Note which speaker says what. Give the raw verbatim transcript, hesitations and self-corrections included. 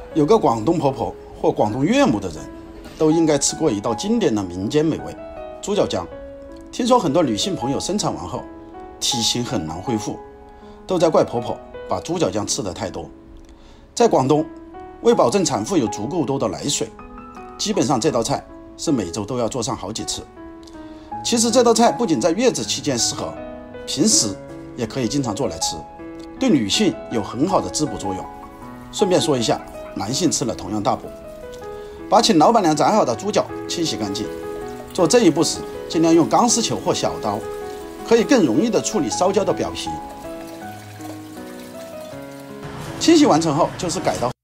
Speaker 1: 有个广东婆婆或广东岳母的人，都应该吃过一道经典的民间美味——猪脚姜。听说很多女性朋友生产完后，体型很难恢复，都在怪婆婆把猪脚姜吃得太多。在广东，为保证产妇有足够多的奶水，基本上这道菜是每周都要做上好几次。其实这道菜不仅在月子期间适合，平时也可以经常做来吃，对女性有很好的滋补作用。顺便说一下，男性吃了同样大补。把请老板娘宰好的猪脚清洗干净，做这一步时尽量用钢丝球或小刀，可以更容易的处理烧焦的表皮。清洗完成后就是改刀。